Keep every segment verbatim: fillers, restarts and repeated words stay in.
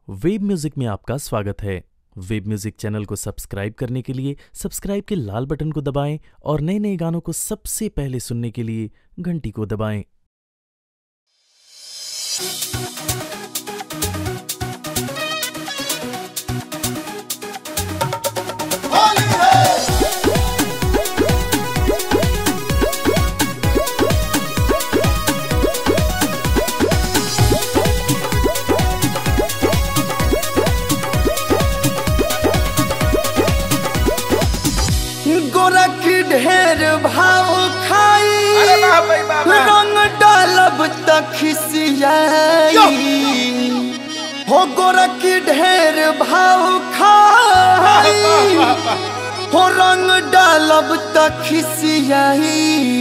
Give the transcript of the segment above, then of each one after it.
Web music में आपका स्वागत है। वेब म्यूजिक चैनल को सब्सक्राइब करने के लिए सब्सक्राइब के लाल बटन को दबाएं और नए नए गानों को सबसे पहले सुनने के लिए घंटी को दबाएं। गोरख ढेर भाव खाई रंग डालब तखिसियाई हो गोरख ढेर भाव खाई हो रंग डालब तखिसियाई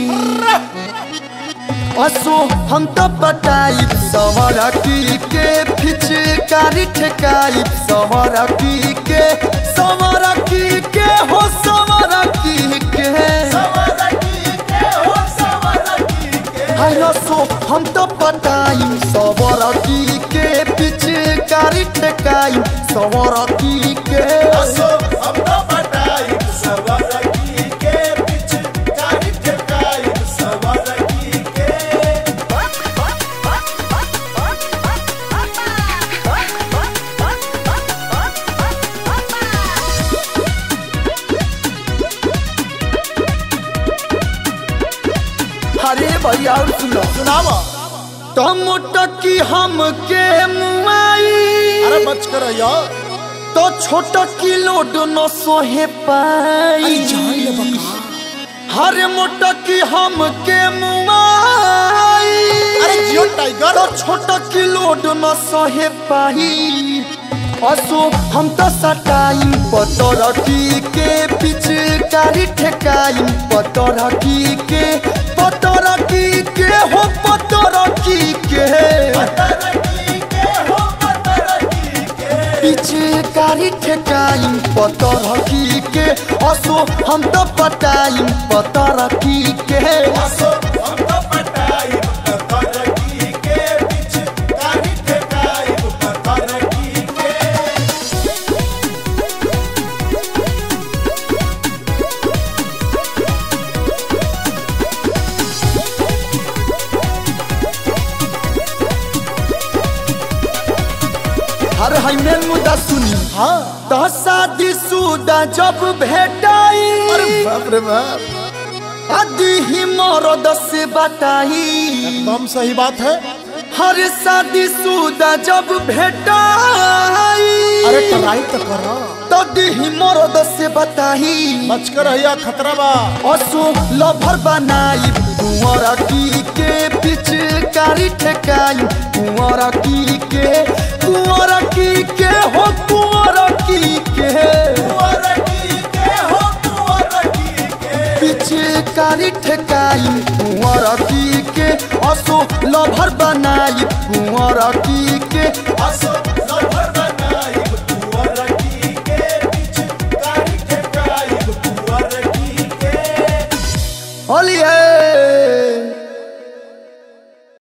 असो हम तो पटाई सवरा की के फिचकारी ठेकाई सवरा की के सवरा की के हो सवरा की के सवरा की के हो सवरा की के हाय असो हम तो पटाई सवरा की के फिचकारी ठेकाई सवरा की के असो हम तो पटाई सवरा की के फिचकारी ठेकाई सवरा की के अरे भैया और सुनो सुनावा। टमटकी हम के मुआई अरे बच कर यार तो छोटा किलो दोनों सोहे पाई जान ले बका। हर मोटा की हम के मुआई अरे जियो टाइगर तो छोटा किलो दोनों सोहे पाई असो हम तो सटाई पतरकी के पिचकारी ठेकाई पतरकी के पतरकी के हो पतरकी के पतरकी के हो पतरकी के पिचकारी ठेकाई पतरकी के असो हम तो पटाई पतरकी के असो हम तो पटाई पतरकी के फिचकारी ठेकाई पतरकी के हर हाई मेन मुद्दा सुनी हाँ तो शादी शुदा जब भेटाई अरे बाप रे बाप आदि ही मरद से बताई एकदम सही बात है। हर शादी शुदा जब भेटाई अरे ट्राई तो करो तो दिही मरद से बताई बच कर रहिया खतरा बा। असो लभर बनाई कुंवर की के पिचकारी ठेकाई कुंवर की के कुंवर की के हो कुंवर की के पतरकी के हो पतरकी के पिचकारी ठेकाई कुंवर की के असो लभर बनाई कुंवर की के असो